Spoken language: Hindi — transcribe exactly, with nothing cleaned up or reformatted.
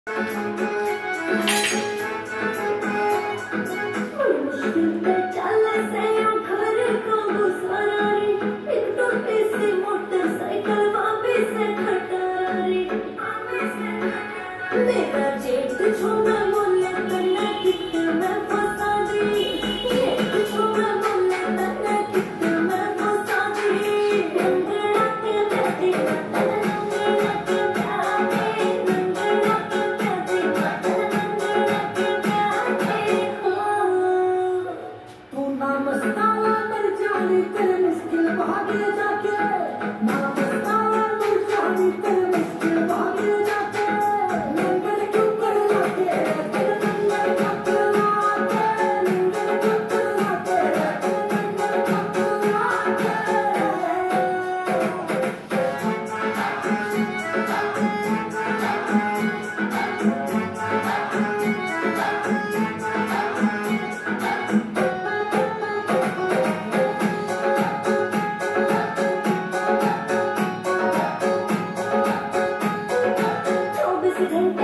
मेरा जेठ छोड़ा बोले तन्ने कितने मैं फंसा दी, ये छोड़ा बोले तन्ने कितने मैं फंसा दी। नंगड़ा के बैठे नंगड़ा के प्यारे, नंगड़ा के बैठे नंगड़ा के प्यारे। तू ना मस्ताना मर जानी तेरे मुश्किल भागे जाके, ना मस्ताना मर जानी तेरे मुश्किल भागे जाके। चौबीस घंटे